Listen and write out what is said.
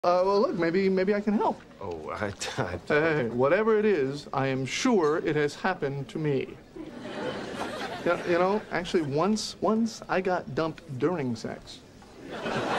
Well, look, maybe I can help. Oh, Hey, whatever it is, I am sure it has happened to me. You know, actually, once I got dumped during sex.